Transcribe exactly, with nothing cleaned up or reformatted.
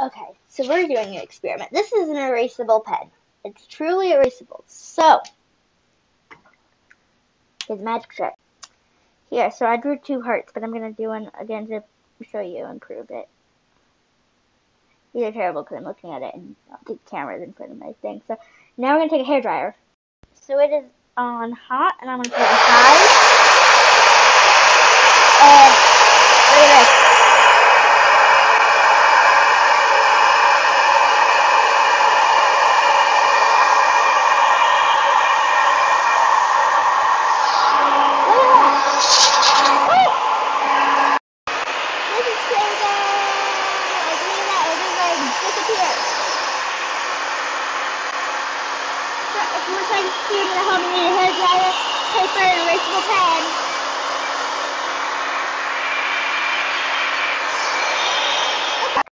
Okay, so we're doing an experiment. This is an erasable pen. It's truly erasable. So, here's a magic trick. Here, so I drew two hearts, but I'm going to do one again to show you and prove it. These are terrible because I'm looking at it and the camera's in front of my thing. So, now we're going to take a hairdryer. So it is on hot, and I'm going to put it on high. And, look at this. If you were trying to see it at home, you need a hairdryer, paper, and erasable pen.